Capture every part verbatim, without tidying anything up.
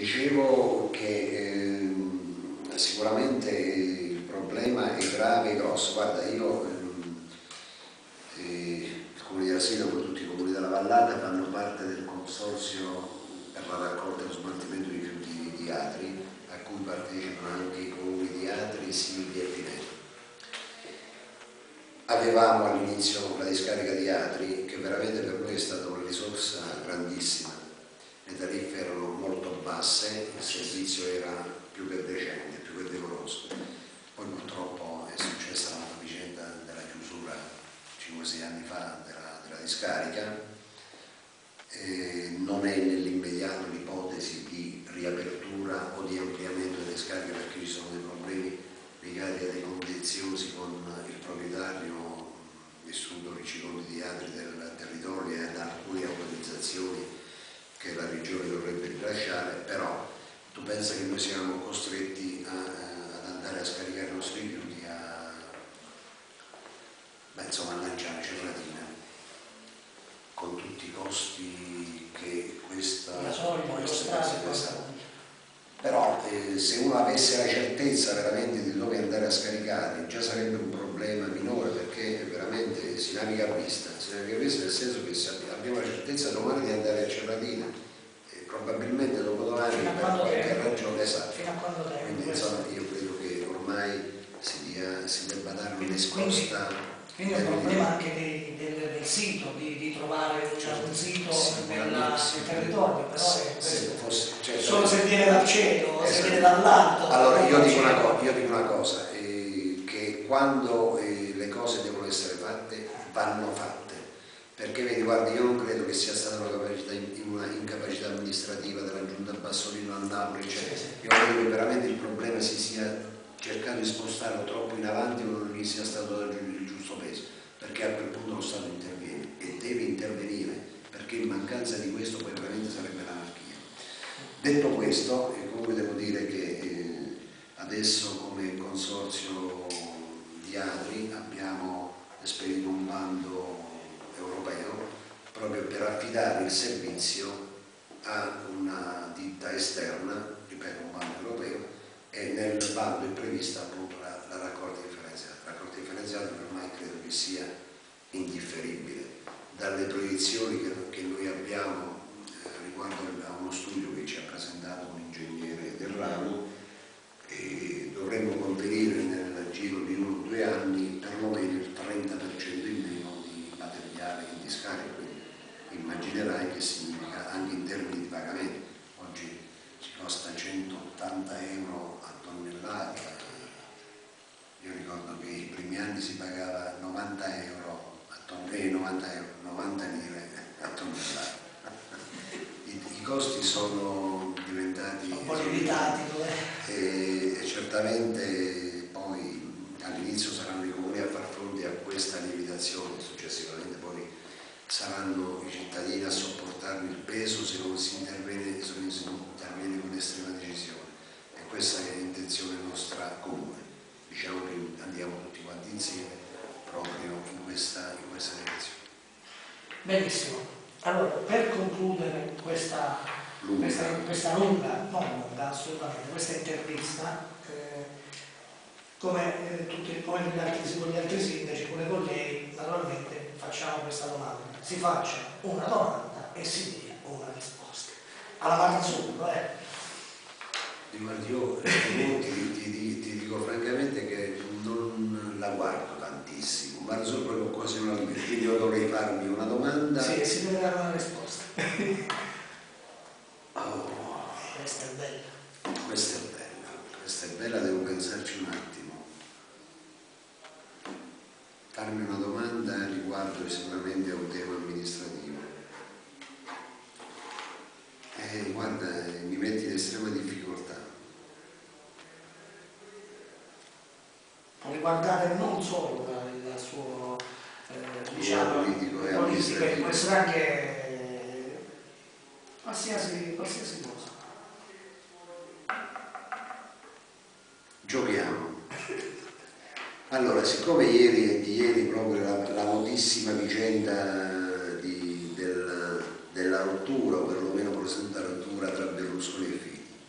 dicevo che ehm, sicuramente il problema è grave e grosso. Guarda, io ehm, eh, il comune di Asino, come tutti i comuni della Vallata, fanno parte del consorzio per la raccolta e lo smaltimento di rifiuti di Atri, a cui partecipano anche i comuni di Atri, Siviglia e Pineto. Avevamo all'inizio la discarica di Atri, che veramente per noi è stata una risorsa grandissima. Le tariffe erano molto basse, il servizio era più che decente, più che decoroso. Poi purtroppo è successa la vicenda della chiusura cinque sei anni fa della, della discarica. E non è nell'immediato l'ipotesi di riapertura o di ampliamento delle discariche, perché ci sono dei problemi legati a dei contenziosi con il proprietario vissuto Riccicondi di Atri del territorio e ad alcune autorizzazioni che la regione dovrebbe rilasciare. Però tu pensa che noi siamo costretti a, ad andare a scaricare i nostri rifiuti a, beh, insomma, a lanciare Cerratina, con tutti i costi che questa, questa, questa però eh, se uno avesse la certezza veramente di dove andare a scaricare, già sarebbe un problema minore, perché veramente si naviga a vista, si naviga a vista nel senso che se abbiamo la certezza domani di andare a Cerratina, e probabilmente dopodomani per qualche ragione, esatto. Fino a quando tempo? Quindi insomma io credo che ormai si, dia, si debba dare una risposta. Quindi è un problema anche di, del, del sito, di, di trovare certo, un sito nel, nel territorio, però sì, è se fosse, cioè, solo se viene dal cielo, esatto. se viene dall'alto. Allora io dico, una co io dico una cosa, eh, che quando eh, le cose devono essere fatte, vanno fatte. Perché vedi, guarda, io non credo che sia stata una, capacità, una incapacità amministrativa della Giunta Bassolino a Napoli, cioè, io credo che veramente il problema si sia cercato di spostarlo troppo in avanti o non gli sia stato dato il giusto peso, perché a quel punto lo Stato interviene e deve intervenire, perché in mancanza di questo poi veramente sarebbe l'anarchia. Detto questo, eh, comunque devo dire che eh, adesso come consorzio di Atri abbiamo esperito un bando europeo proprio per affidare il servizio a una ditta esterna, ripeto, un bando europeo, e nel bando è prevista appunto la, la raccolta differenziata. La raccolta differenziata ormai credo che sia indifferibile. Dalle proiezioni che, che noi abbiamo eh, riguardo a uno studio che ci ha presentato un ingegnere del ramo, e dovremmo conferire nel giro di uno o due anni perlomeno il trenta per cento in meno di materiale in discarica. Quindi immaginerai che significa anche in termini di pagamento. Oggi ci costa centottanta euro a tonnellata. Io ricordo che i primi anni si pagava novanta euro a tonnellata, eh, novanta euro, novanta lire a tonnellata. I, I costi sono diventati un po' limitati, e, e certamente poi all'inizio saranno i comuni a far fronte a questa lievitazione, successivamente poi saranno i cittadini a sopportarne il peso se non si interviene, se non si interviene con estrema decisione, e questa è l'intenzione nostra comune. Diciamo che andiamo tutti quanti insieme proprio in questa, in questa direzione. Benissimo. Allora, per concludere questa lunga, questa, questa lunga, non lunga assolutamente, questa intervista, eh, come, eh, tutti, come gli altri, con gli altri sindaci, pure con lei, naturalmente facciamo questa domanda. Si faccia una domanda e si dia una risposta. Alla Marzullo, eh? Guardi, io ti, ti, ti, ti dico francamente che non la guardo tantissimo, Marzullo proprio occasionalmente, quindi io dovrei farmi una domanda. Sì, e si deve dare una risposta. Oh, questa è bella. Questa è bella, questa è bella, devo pensarci un attimo. Farmi una domanda riguardo sicuramente a un tema amministrativo. Eh, guarda, mi metti in estrema difficoltà. Può riguardare non solo il suo eh, diciamo, politico e amministrativo, può essere anche eh, qualsiasi, qualsiasi cosa. Giochiamo. Allora, siccome ieri, ieri proprio la, la notissima vicenda di, del, della rottura, o perlomeno presunta rottura tra Berlusconi e Fini,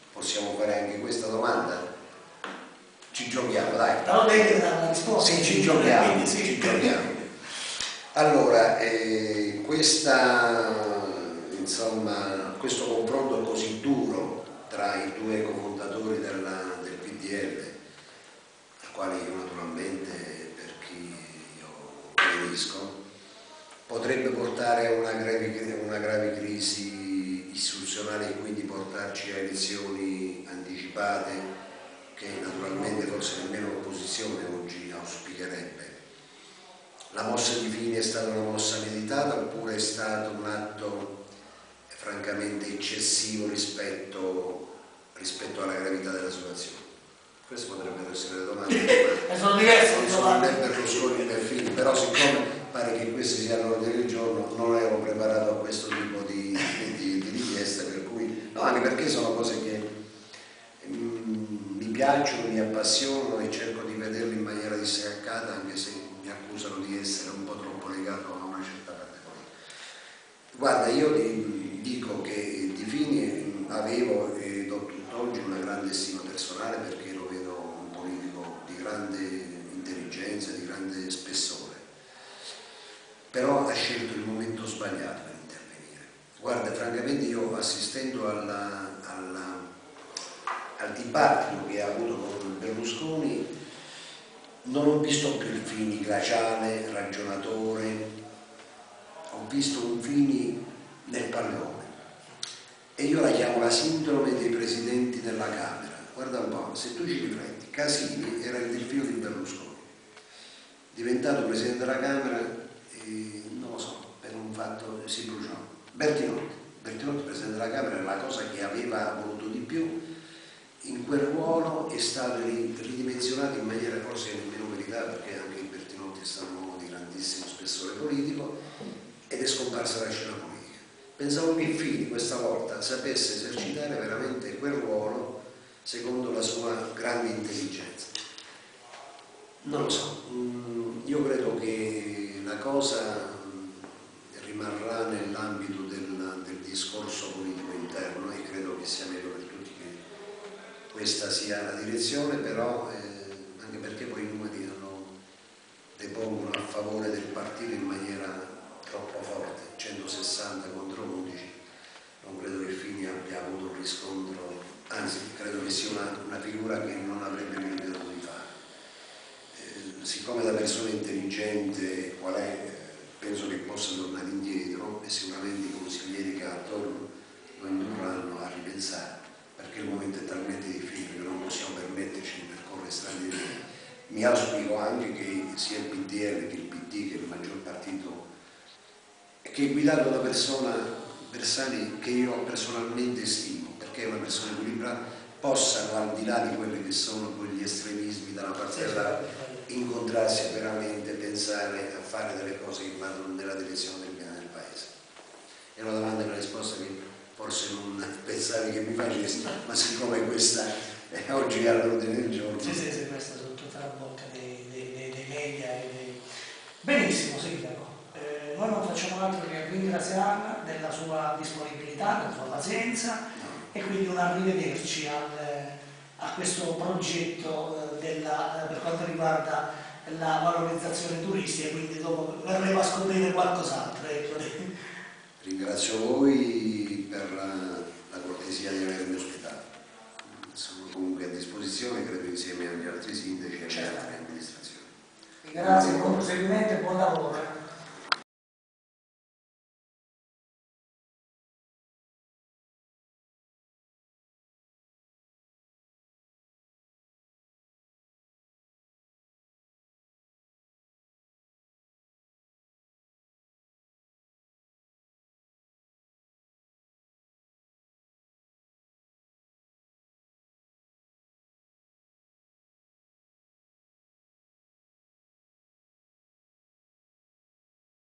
però lei deve dare la risposta. Sì, ci giochiamo, quindi, sì. ci giochiamo. Allora, eh, questa, insomma, questo confronto così duro tra i due cofondatori della, del P D L, a quali io naturalmente, per chi io preferisco, potrebbe portare a una grave, una grave crisi istituzionale e quindi portarci a elezioni anticipate che naturalmente forse nemmeno l'opposizione oggi auspicherebbe. La mossa di Fini è stata una mossa meditata oppure è stato un atto francamente eccessivo rispetto, rispetto alla gravità della situazione? Queste potrebbero essere le domande, ma sono diverse non sono né Berlusconi né Fini, però siccome pare che queste siano all'ordine del giorno non ero preparato a questo tipo di, di, di richieste, per cui no, anche perché sono cose che mm, mi piacciono, mi appassionano e cerco di vederle in maniera distaccata, anche se mi accusano di essere un po' troppo legato a una certa parte politica. Guarda, io ti dico che di Fini avevo e do tutt'oggi una grande stima personale perché lo vedo un politico di grande intelligenza, di grande spessore, però ha scelto il momento sbagliato per intervenire. Guarda, francamente io assistendo alla, alla, al dibattito che ha avuto con Berlusconi non ho visto più il Fini glaciale, ragionatore, ho visto un Fini nel pallone e io la chiamo la sindrome dei presidenti della Camera. Guarda un po', se tu ci rifletti, Casini era il delfino di Berlusconi, diventato presidente della Camera e non lo so, per un fatto si bruciò. Bertinotti, Bertinotti presidente della Camera è la cosa che aveva voluto di più, in quel ruolo è stato ridimensionato in maniera forse nemmeno meritata, perché anche Bertinotti è stato un uomo di grandissimo spessore politico ed è scomparsa dalla scena politica. Pensavo che Fini questa volta sapesse esercitare veramente quel ruolo secondo la sua grande intelligenza. Non lo so, io credo che la cosa rimarrà nell'ambito del, del discorso politico interno e credo che sia meglio per tutti che questa sia la direzione, però eh, anche perché poi i numeri hanno, depongono a favore del partito in maniera troppo forte, centosessanta contro undici, non credo che Fini abbia avuto un riscontro, anzi credo che sia una, una figura che non avrebbe più ritenuto di fare. Eh, siccome da persona intelligente qual è, eh, penso che possa tornare indietro e sicuramente i consiglieri che ha attorno lo indurranno a ripensare, perché il momento è talmente difficile che non possiamo permetterci di percorrere strade di via. Mi auspico anche che sia il P D L che il P D, che è il maggior partito, che è guidato da una persona, Bersani, che io personalmente stimo, perché è una persona equilibrata, possano, al di là di quelli che sono quegli estremismi dalla parte dell'altra, incontrarsi e veramente pensare a fare delle cose che vanno nella direzione del bene del Paese. È una domanda e una risposta che forse non pensavi che mi facessi, ma siccome questa è oggi all'ordine del giorno. Sì, sì, sì, questa sono tutta la bocca dei, dei, dei, dei media. E dei... Benissimo, Sindaco. Eh, noi non facciamo altro che ringraziarla della sua disponibilità, della sua pazienza e quindi un arrivederci al, a questo progetto eh, della, per quanto riguarda la valorizzazione turistica, quindi dopo verremo a scoprire qualcos'altro. Ecco. Ringrazio voi per la, la cortesia di avermi ospitato. Sono comunque a disposizione, credo insieme agli altri sindaci e alle altre amministrazioni. Grazie, buon proseguimento e buon lavoro.